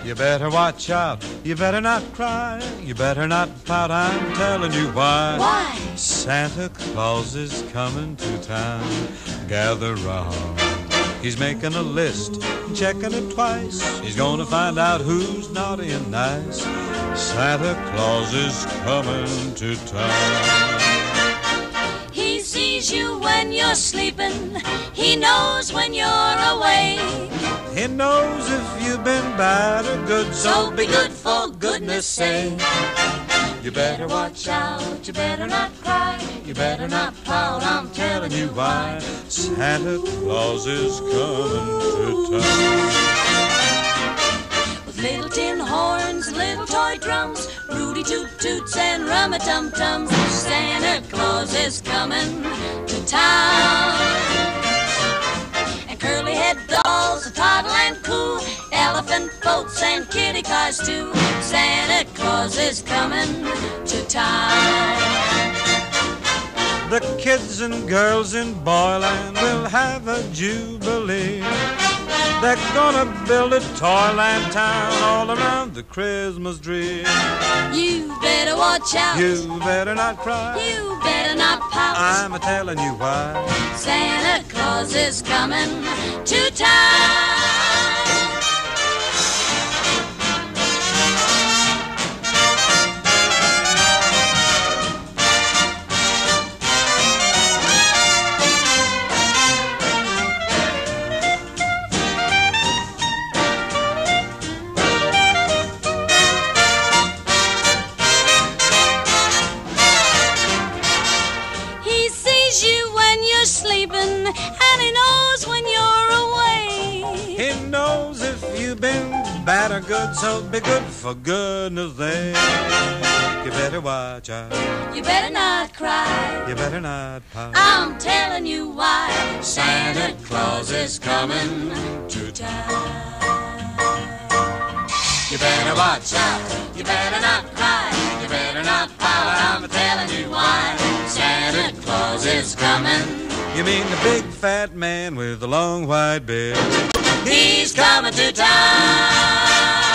You better watch out, you better not cry, you better not pout, I'm telling you why. Why? Santa Claus is coming to town. Gather round. He's making a list, checking it twice. He's gonna find out who's naughty and nice. Santa Claus is coming to town. He sees you when you're sleeping. He knows when you're away. He knows if you've been bad or good, So be good for goodness sake. You better watch out, You better not cry. you better not pout, I'm telling you why. Santa Claus is coming to town. With little tin horns, little toy drums, Rudy Toot Toots and Rum-a-Tum-Tums, Santa Claus is coming to town. And curly-head dolls, a toddle and coo, elephant boats and kitty cars too. Santa Claus is coming to town. The kids and girls in Boyland will have a jubilee. They're gonna build a toyland town all around the Christmas tree. You better watch out. You better not cry, You better not pout. I'm a-telling you why. Santa Claus is coming to town. He sees you when you're sleeping, and he knows when you're away. He knows if you've been bad or good, so be good for goodness sake. You better watch out, You better not cry. you better not pout. I'm telling you why. Santa Claus is coming to town. You better watch out, You better not cry. You better not pout. I'm telling you why. Santa Claus is coming. you mean the big fat man with the long white beard. He's coming to town.